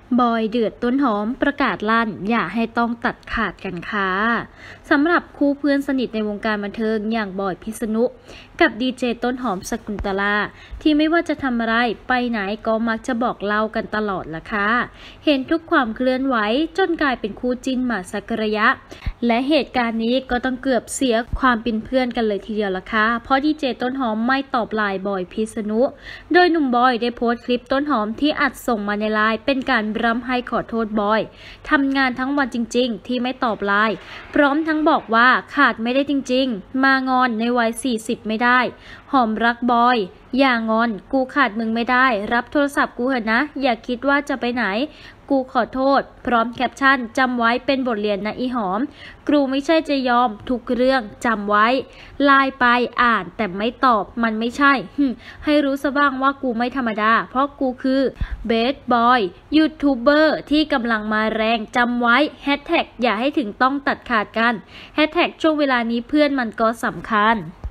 บอยเดือดต้นหอมประกาศลั่นอย่าให้ต้องตัดขาดกันค่ะสำหรับคู่เพื่อนสนิทในวงการบันเทิงอย่างบอยพิษณุกับดีเจต้นหอมสกุลตลาที่ไม่ว่าจะทำอะไรไปไหนก็มักจะบอกเล่ากันตลอดละค่ะเห็นทุกความเคลื่อนไหวจนกลายเป็นคู่จิ้นมาสักระยะและเหตุการณ์นี้ก็ต้องเกือบเสียความเป็นเพื่อนกันเลยทีเดียวละค่ะเพราะดีเจต้นหอมไม่ตอบไลน์บอยพิษณุโดยหนุ่มบอยได้โพสต์คลิปต้นหอมที่อัดส่งมาในไลน์เป็นการร่ำไห้ขอโทษบอยทำงานทั้งวันจริงๆที่ไม่ตอบไลน์พร้อมทั้งบอกว่าขาดไม่ได้จริงๆมางอนในวัย40ไม่ได้หอมรักบอยอย่างอนกูขาดมึงไม่ได้รับโทรศัพท์กูเถอะนะอย่าคิดว่าจะไปไหนกูขอโทษพร้อมแคปชั่นจำไว้เป็นบทเรียนนะอีหอมกูไม่ใช่จะยอมทุกเรื่องจำไว้ไลน์ไปอ่านแต่ไม่ตอบมันไม่ใช่ให้รู้ซะบ้างว่ากูไม่ธรรมดาเพราะกูคือเบสบอยยูทูบเบอร์ที่กำลังมาแรงจำไว้แฮชแท็กอย่าให้ถึงต้องตัดขาดกันแฮชแท็กช่วงเวลานี้เพื่อนมันก็สำคัญ